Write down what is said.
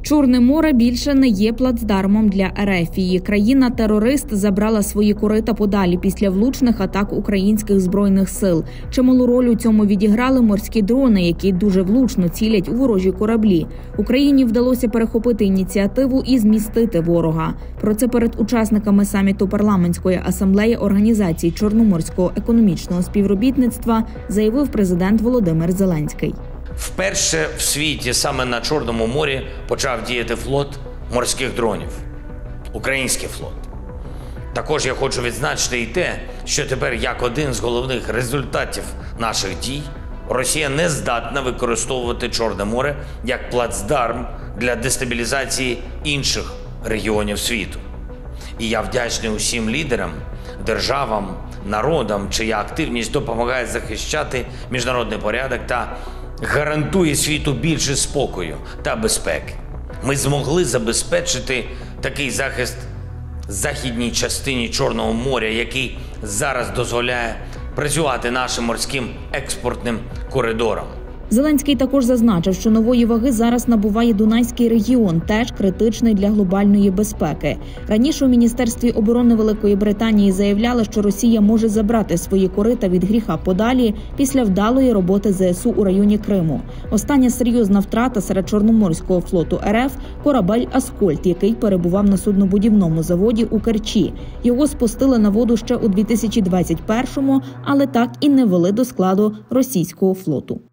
Чорне море більше не є плацдармом для Ерефії. Країна-терорист забрала свої корита подалі після влучних атак українських збройних сил. Чималу роль у цьому відіграли морські дрони, які дуже влучно цілять у ворожі кораблі. Україні вдалося перехопити ініціативу і змістити ворога. Про це перед учасниками саміту парламентської асамблеї Організації Чорноморського економічного співробітництва заявив президент Володимир Зеленський. Вперше в світі саме на Чорному морі почав діяти флот морських дронів. Український флот. Також я хочу відзначити і те, що тепер як один з головних результатів наших дій Росія не здатна використовувати Чорне море як плацдарм для дестабілізації інших регіонів світу. І я вдячний усім лідерам, державам, народам, чия активність допомагає захищати міжнародний порядок та гарантує світу більше спокою та безпеки. Ми змогли забезпечити такий захист західній частині Чорного моря, який зараз дозволяє працювати нашим морським експортним коридором. Зеленський також зазначив, що нової ваги зараз набуває Дунайський регіон, теж критичний для глобальної безпеки. Раніше у Міністерстві оборони Великої Британії заявляли, що Росія може забрати свої корита від гріха подалі після вдалої роботи ЗСУ у районі Криму. Остання серйозна втрата серед Чорноморського флоту РФ – корабель «Аскольд», який перебував на суднобудівному заводі у Керчі. Його спустили на воду ще у 2021-му, але так і не ввели до складу російського флоту.